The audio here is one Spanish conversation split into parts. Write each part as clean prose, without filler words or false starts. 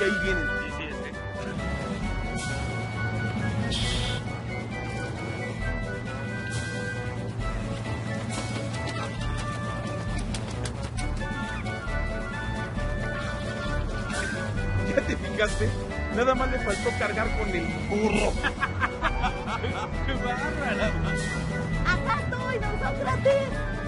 que ahí vienen. Sí, sí, ¿Ya te fijaste? Nada más le faltó cargar con el burro. ¡Qué bárbara! ¡Acá estoy, don Sócrates!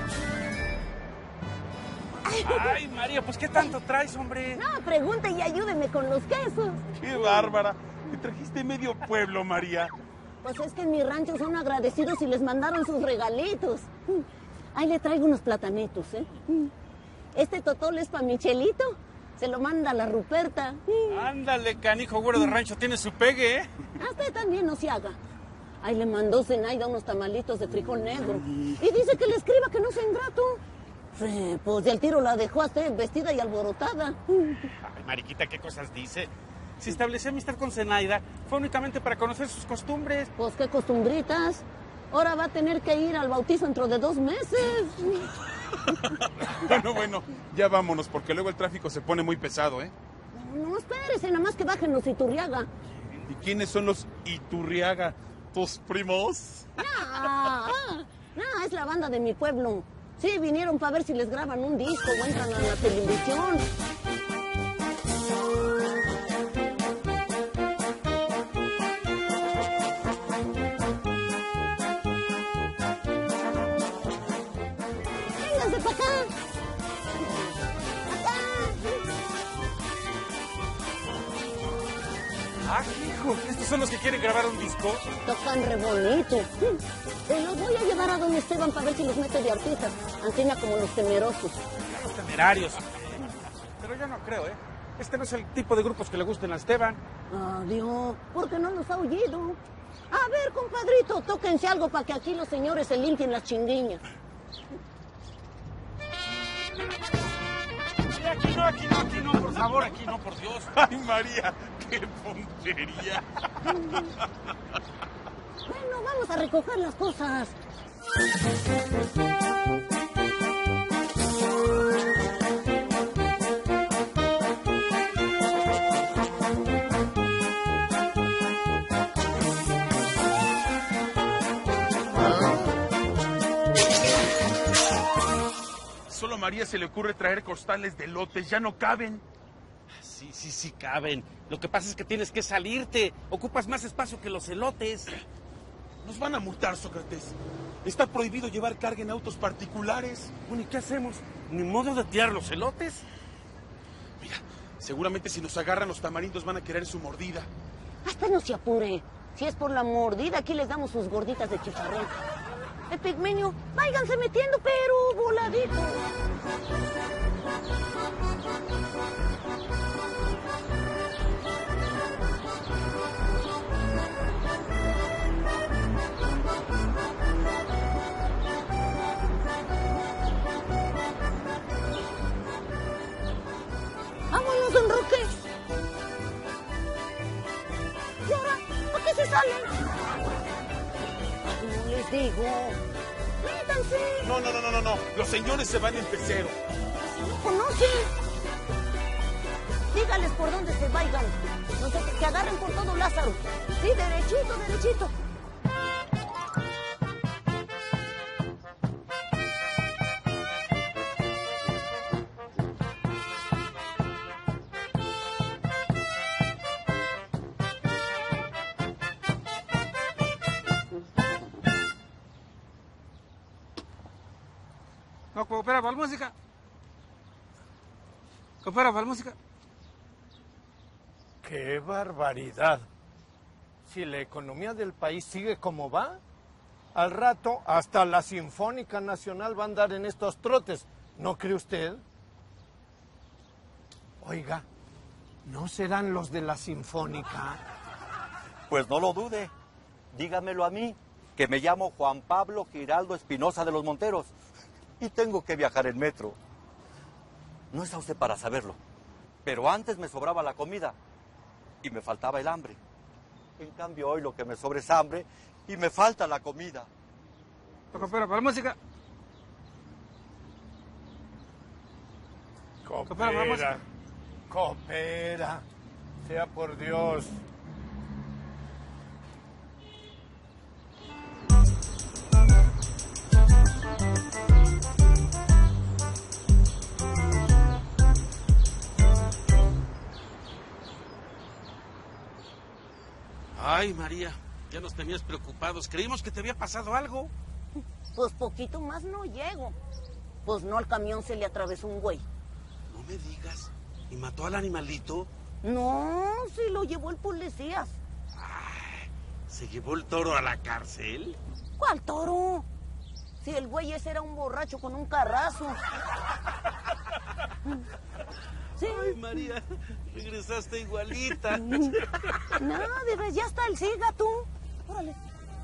Ay, María, pues ¿qué tanto traes, hombre? No, pregunte y ayúdeme con los quesos. ¡Qué bárbara! Te trajiste medio pueblo, María. Pues es que en mi rancho son agradecidos y les mandaron sus regalitos. Ahí le traigo unos platanitos, ¿eh? Este totol es para Michelito. Se lo manda la Ruperta. Ándale, canijo, güero de rancho, tiene su pegue, ¿eh? A usted también no se haga. Ahí le mandó Zenaida unos tamalitos de frijol negro. Y dice que le escriba que no sea ingrato. Sí, pues de al tiro la dejó hasta vestida y alborotada. Ay, Mariquita, ¿qué cosas dice? Si establecí amistad con Zenaida, fue únicamente para conocer sus costumbres. Pues qué costumbritas. Ahora va a tener que ir al bautizo dentro de 2 meses. Bueno, ya vámonos, porque luego el tráfico se pone muy pesado, ¿eh? No, espérese, nada más que bajen los Iturriaga. ¿Y quiénes son los Iturriaga? ¿Tus primos? No, es la banda de mi pueblo. Sí, vinieron para ver si les graban un disco o entran a la televisión. Vénganse para acá. Ah, hijo, ¿estos son los que quieren grabar un disco? Tocan re bonito. Te los voy a llevar a don Esteban para ver si los mete de artistas. Enseña como los temerosos. Los temerarios. Pero yo no creo, ¿eh? Este no es el tipo de grupos que le gusten a Esteban. Adiós, porque no los ha oído. A ver, compadrito, tóquense algo para que aquí los señores se limpien las chinguiñas. Sí, aquí no, por favor, aquí no, por Dios. ¡Ay, María! ¡Qué puntería! Bueno, vamos a recoger las cosas. Solo a María se le ocurre traer costales de lotes, ya no caben. Sí caben. Lo que pasa es que tienes que salirte. Ocupas más espacio que los elotes. Nos van a multar, Sócrates. Está prohibido llevar carga en autos particulares. Bueno, ¿y qué hacemos? ¿Ni modo de tirar los elotes? Mira, seguramente si nos agarran los tamarindos van a querer su mordida. Hasta no se apure. Si es por la mordida, aquí les damos sus gorditas de chicharrón. Pigmeño, váyanse metiendo, pero voladito. ¡Vámonos, don Roque! ¿Y ahora? ¿Por qué se salen? No les digo. ¡Métanse! No. Los señores se van en pecero. ¿No conocen? Dígales por dónde se vayan. No sé, que agarren por todo Lázaro. Sí, derechito. No, coopera para la música. Coopera para la música. ¡Qué barbaridad! Si la economía del país sigue como va, al rato hasta la Sinfónica Nacional va a andar en estos trotes. ¿No cree usted? Oiga, ¿no serán los de la Sinfónica? Pues no lo dude. Dígamelo a mí, que me llamo Juan Pablo Giraldo Espinosa de los Monteros y tengo que viajar en metro. No está usted para saberlo, pero antes me sobraba la comida y me faltaba el hambre. En cambio hoy lo que me sobra es hambre y me falta la comida. Coopera para la música. Coopera. Sea por Dios. Ay, María, ya nos tenías preocupados. Creímos que te había pasado algo. Pues poquito más no llego. Pues no, al camión se le atravesó un güey. No me digas. ¿Y mató al animalito? No, sí lo llevó el policía. Ay, ¿se llevó el toro a la cárcel? ¿Cuál toro? Si el güey ese era un borracho con un carrazo. Sí. Ay, María, regresaste igualita. No, de vez ya está el siga tú. Órale.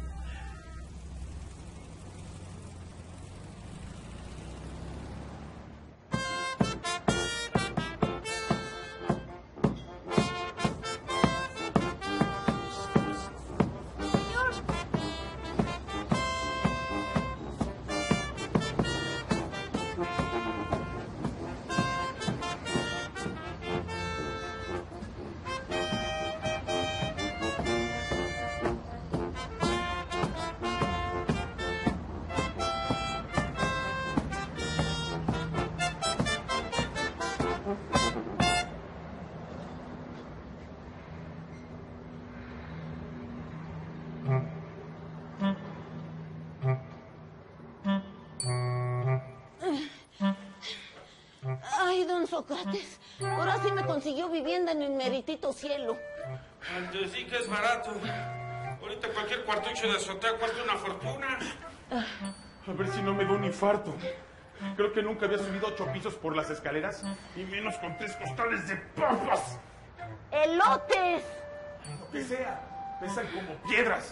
Ay, don Sócrates, ahora sí me consiguió vivienda en el meritito cielo. Antes sí que es barato. Ahorita cualquier cuartucho de azotea cuesta una fortuna. A ver si no me da un infarto. Creo que nunca había subido 8 pisos por las escaleras, y menos con 3 costales de papas. ¡Elotes! Lo que sea, pesan como piedras.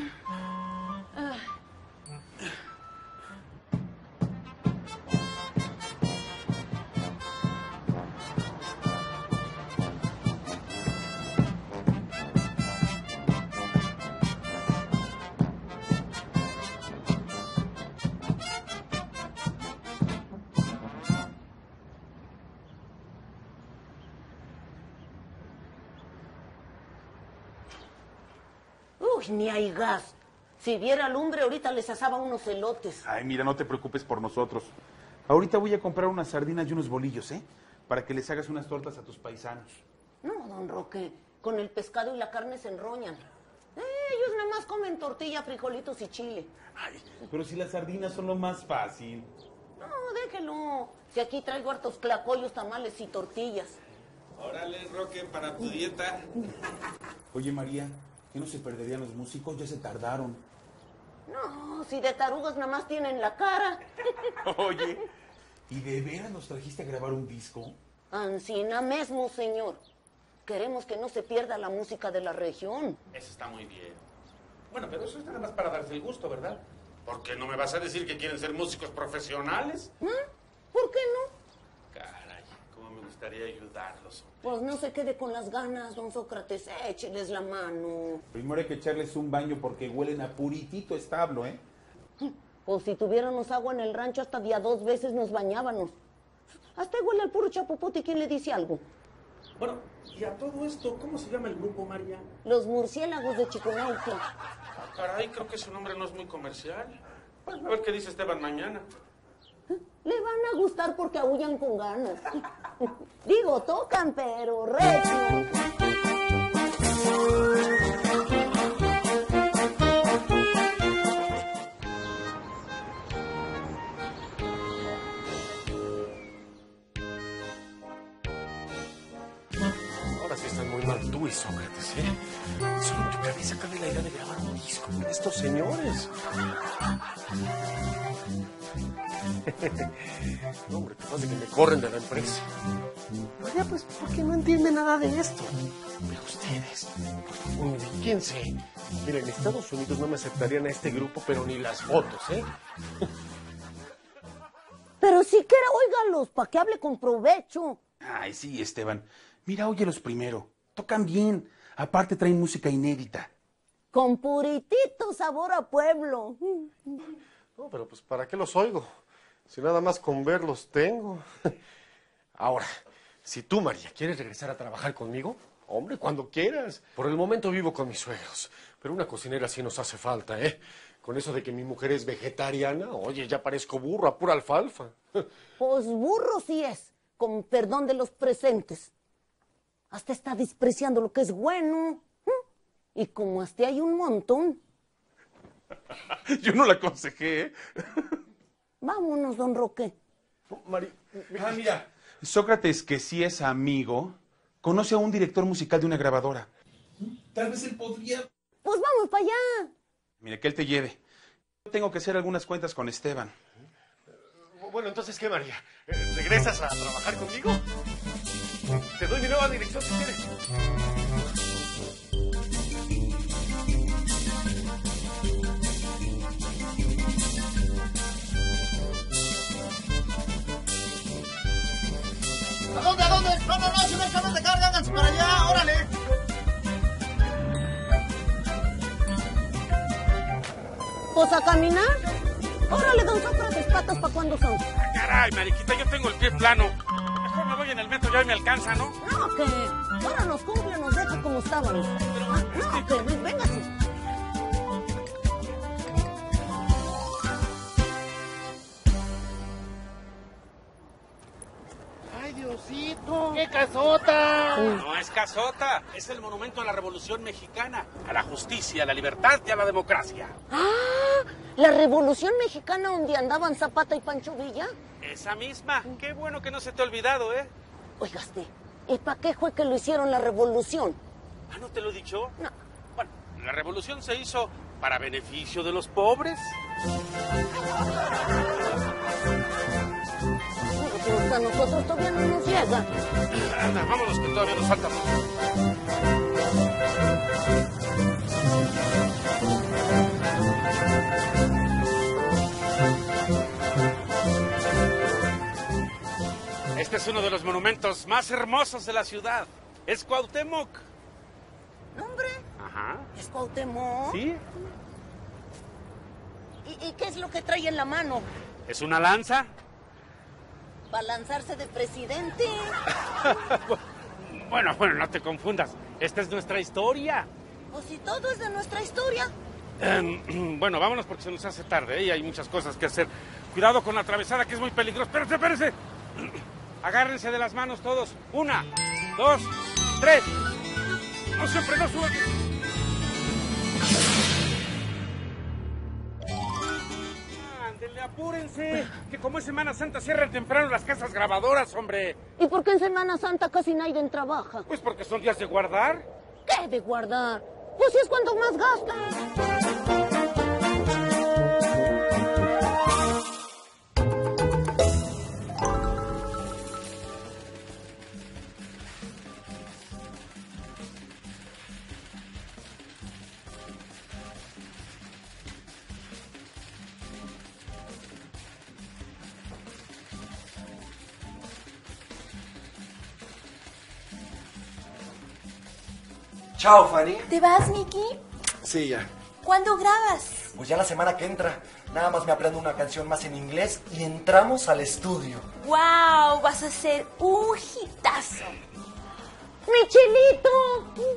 Uy, ni hay gas. Si viera lumbre, ahorita les asaba unos elotes. Ay, mira, no te preocupes por nosotros. Ahorita voy a comprar unas sardinas y unos bolillos, ¿eh? Para que les hagas unas tortas a tus paisanos. No, don Roque, con el pescado y la carne se enroñan. Ellos nada más comen tortilla, frijolitos y chile. Ay, pero si las sardinas son lo más fácil. No, déjelo. Si aquí traigo hartos tlacoyos, tamales y tortillas. Órale, Roque, para tu dieta. Oye, María, ¿qué no se perderían los músicos? Ya se tardaron. No, si de tarugas nada más tienen la cara. Oye, ¿y de veras nos trajiste a grabar un disco? Ancina mesmo, señor. Queremos que no se pierda la música de la región. Eso está muy bien. Bueno, pero eso es nada más para darse el gusto, ¿verdad? Porque no me vas a decir que quieren ser músicos profesionales. ¿Por qué no? Caray, cómo me gustaría ayudarlos. Pues no se quede con las ganas, don Sócrates. Écheles la mano. Primero hay que echarles un baño porque huelen a puritito establo, ¿eh? Pues si tuviéramos agua en el rancho, hasta día 2 veces nos bañábamos. Hasta huele al puro chapopote. ¿Quién le dice algo? Bueno, y a todo esto, ¿cómo se llama el grupo, María? Los murciélagos de Chiconauta. Ah, caray, creo que su nombre no es muy comercial. Pues a ver qué dice Esteban mañana. Le van a gustar porque aullan con ganas. Digo, tocan, pero recio. Ahora sí están muy mal tú y Sócrates, ¿eh? Solo en tu cabeza cabe la idea de grabar un disco con estos señores. No, hombre, capaz de que me corren de la empresa. Vaya, pues, porque no entienden nada de esto. Pero ustedes, por favor, ubíquense. Mira, en Estados Unidos no me aceptarían a este grupo, pero ni las fotos, ¿eh? Pero siquiera óigalos, para que hable con provecho. Ay, sí, Esteban. Mira, óyelos primero. Tocan bien. Aparte traen música inédita. Con puritito sabor a pueblo. No, pero pues, ¿para qué los oigo? Si nada más con verlos tengo. Ahora, si tú, María, quieres regresar a trabajar conmigo, Hombre, cuando quieras. Por el momento vivo con mis suegros, pero una cocinera sí nos hace falta, ¿eh? Con eso de que mi mujer es vegetariana, oye, ya parezco burro a pura alfalfa. Pues burro sí es, con perdón de los presentes. Hasta está despreciando lo que es bueno. Y como hasta hay un montón. Yo no la aconsejé, ¿eh? Vámonos, don Roque. Mira. Sócrates, que sí es amigo, conoce a un director musical de una grabadora. Tal vez él podría... Pues vamos para allá. Mire, que él te lleve. Tengo que hacer algunas cuentas con Esteban. Bueno, entonces, ¿qué, María? ¿Regresas a trabajar conmigo? Te doy mi nueva dirección si quieres. ¿A dónde? ¿A dónde? No, no, no, si no hay camas de carga, háganse para allá, órale. Pues a caminar. Órale, don Sócrates, patas, ¿para cuándo son? Caray, mariquita, yo tengo el pie plano. Mejor me voy en el metro, ya me alcanza, ¿no? No, que ahora nos cumple, nos deja como estábamos. No, que véngase. ¡Ay, Diosito! ¡Qué casota! No es casota, es el monumento a la Revolución Mexicana, a la justicia, a la libertad y a la democracia. Ah, la Revolución Mexicana donde andaban Zapata y Pancho Villa. Esa misma. Qué bueno que no se te ha olvidado, ¿eh? Oigaste, ¿y para qué fue que lo hicieron la revolución? Ah, ¿no te lo he dicho? No. Bueno, la revolución se hizo para beneficio de los pobres. Pues a nosotros todavía no nos llega. Anda, vámonos que todavía nos falta mucho. Este es uno de los monumentos más hermosos de la ciudad. Es Cuauhtémoc. ¿Nombre? Ajá. ¿Es Cuauhtémoc? ¿Sí? ¿Y qué es lo que trae en la mano? ¿Es una lanza? ¿Para lanzarse de presidente? Bueno, no te confundas. Esta es nuestra historia. Pues si todo es de nuestra historia. Bueno, vámonos porque se nos hace tarde, ¿eh? Y hay muchas cosas que hacer. Cuidado con la atravesada que es muy peligrosa. Espérense. Agárrense de las manos todos. 1, 2, 3. No siempre, no suban. Ándele, apúrense. Que como es Semana Santa cierran temprano las casas grabadoras, hombre. ¿Y por qué en Semana Santa casi nadie trabaja? Pues porque son días de guardar. ¿Qué de guardar? Pues si es cuando más gastan. Chao, Fanny. ¿Te vas, Miki? Sí, ya. ¿Cuándo grabas? Pues ya la semana que entra. Nada más me aprendo una canción más en inglés y entramos al estudio. ¡Wow! Vas a ser un hitazo. ¡Michelito!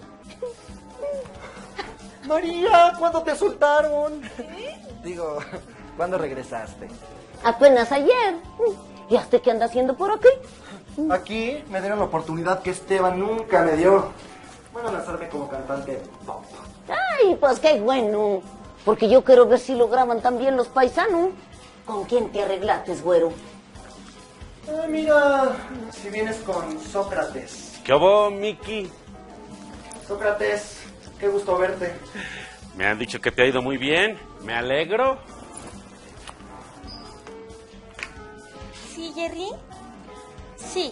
María, ¿cuándo te soltaron? Digo, ¿cuándo regresaste? Apenas ayer. ¿Y hasta qué anda haciendo por aquí? Aquí me dieron la oportunidad que Esteban nunca me dio. Van a lanzarme como cantante pop. Ay, pues qué bueno. Porque yo quiero ver si lo graban también los paisanos. ¿Con quién te arreglates, güero? Mira, si vienes con Sócrates. ¿Qué hubo, Miki? Sócrates, qué gusto verte. Me han dicho que te ha ido muy bien. Me alegro. ¿Sí, Jerry? Sí.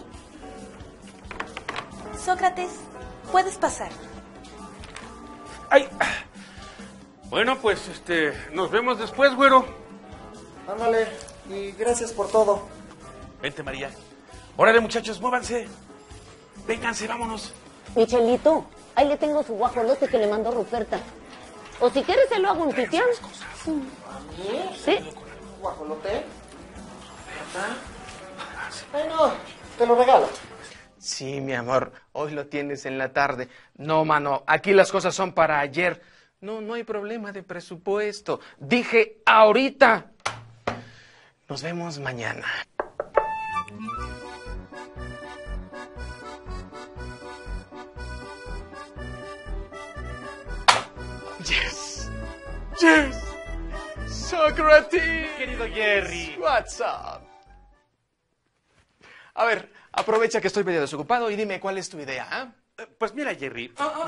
Sócrates, puedes pasar. ¡Ay! Bueno, pues, nos vemos después, güero. Ándale, y gracias por todo. Vente, María. Órale, muchachos, muévanse. Vénganse, vámonos. Michelito, ahí le tengo su guajolote que le mandó Ruperta. O si quieres se lo hago un pipián. ¿A mí? Sí. ¿Guajolote? ¿Verdad? Bueno, te lo regalo. Sí, mi amor, hoy lo tienes en la tarde. No, mano, aquí las cosas son para ayer. No hay problema de presupuesto. Dije ahorita. Nos vemos mañana. Yes. Socrates. Querido Jerry. What's up? A ver, aprovecha que estoy medio desocupado y dime cuál es tu idea, ¿ah? Pues mira, Jerry.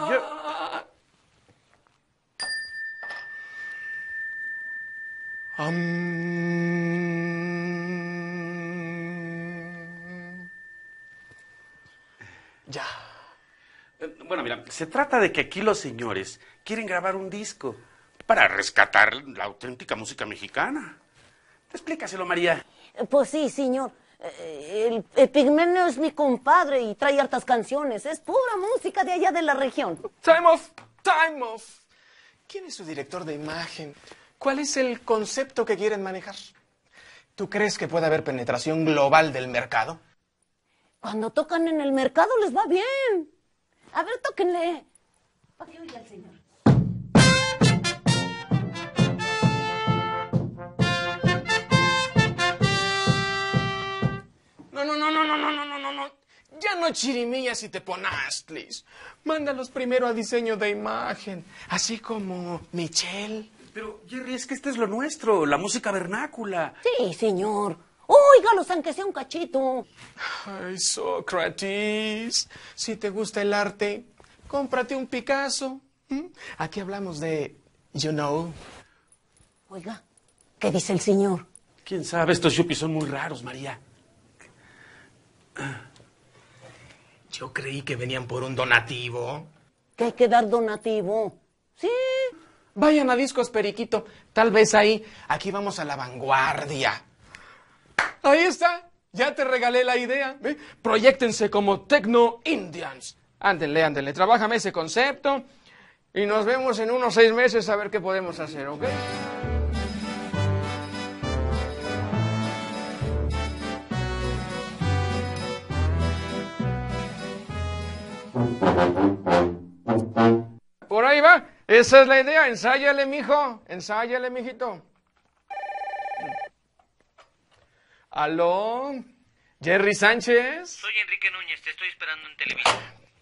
Ya. Bueno, mira, se trata de que aquí los señores quieren grabar un disco para rescatar la auténtica música mexicana. Explícaselo, María. Pues sí, señor. El Pigmenio es mi compadre y trae hartas canciones. Es pura música de allá de la región. Time off. ¿Quién es su director de imagen? ¿Cuál es el concepto que quieren manejar? ¿Tú crees que puede haber penetración global del mercado? Cuando tocan en el mercado les va bien. A ver, tóquenle. Para que oiga el señor. No. Ya no chirimías y te ponastlis. Mándalos primero a diseño de imagen, así como Michelle. Pero, Jerry, es que este es lo nuestro, la música vernácula. Sí, señor. Óigalos, aunque sea un cachito. Ay, Sócrates, si te gusta el arte, cómprate un Picasso. Aquí hablamos de, you know. Oiga, ¿qué dice el señor? ¿Quién sabe? Estos yuppies son muy raros, María. Yo creí que venían por un donativo. Que hay que dar donativo. Sí. Vayan a Discos Periquito, tal vez ahí. Aquí vamos a la vanguardia. Ahí está, ya te regalé la idea. ¿Ve? Proyéctense como Techno Indians. Ándenle, trabájame ese concepto y nos vemos en unos 6 meses a ver qué podemos hacer, ¿ok? Por ahí va, esa es la idea, ensáyale, mijo, ensáyale, mijito. ¿Aló? ¿Jerry Sánchez? Soy Enrique Núñez, te estoy esperando en televisión.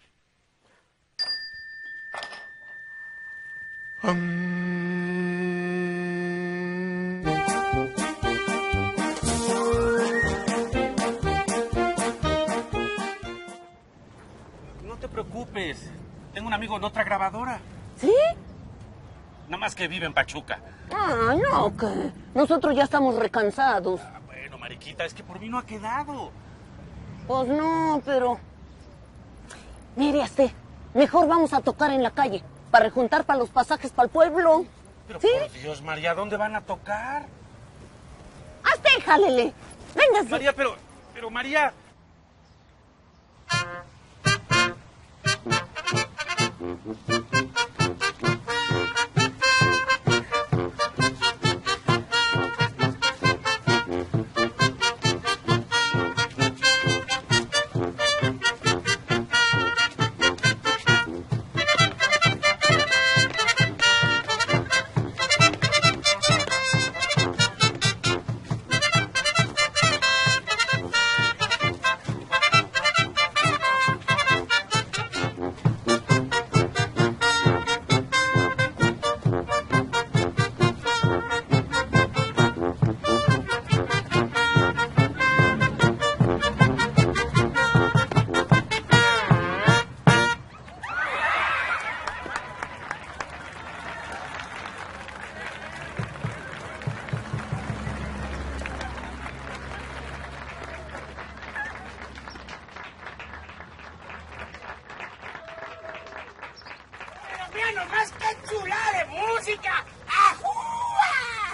No te preocupes, tengo un amigo en otra grabadora. ¿Sí? Nada más que vive en Pachuca. Ah, no, que nosotros ya estamos recansados. Bueno, mariquita, es que por mí no ha quedado. Pues no, pero... Mire, mejor vamos a tocar en la calle para rejuntar para los pasajes para el pueblo. Pero ¿sí? por Dios, María, ¿dónde van a tocar? Jálele. Véngase. María, pero María... ¡Mira nomás qué chulada de música! ¡Ajúa!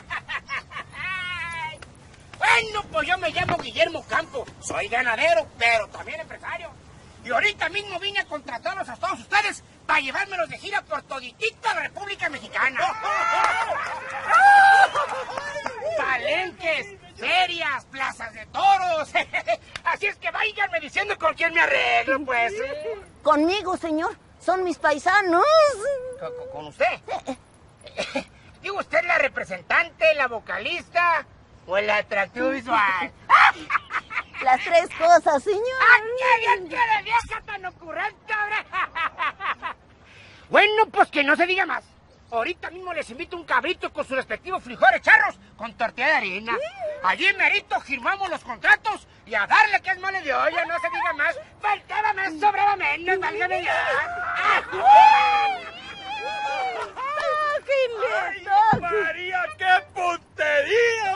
Bueno, pues yo me llamo Guillermo Campo. Soy ganadero, pero también empresario. Y ahorita mismo vine a contratarlos a todos ustedes para llevármelos de gira por toditita la República Mexicana. Palenques, ferias, plazas de toros. Así es que váyanme diciendo con quién me arreglo, pues. Conmigo, señor. Son mis paisanos. ¿Con usted? Digo, ¿usted es la representante, la vocalista o el atractivo visual? Las tres cosas, señor. ¡Qué vieja tan ocurrente, hombre! Bueno, pues que no se diga más. Ahorita mismo les invito un cabrito con sus respectivos frijoles charros con tortilla de harina. Allí merito firmamos los contratos y a darle que es mole de olla, no se diga más. Faltaba más, sobraba menos, válgame Dios. ¡Qué lindo! ¡Ay, María, qué puntería!